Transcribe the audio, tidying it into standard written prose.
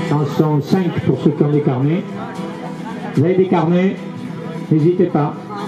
en sont 5 pour ceux qui ont des carnets. Vous avez des carnets? N'hésitez pas.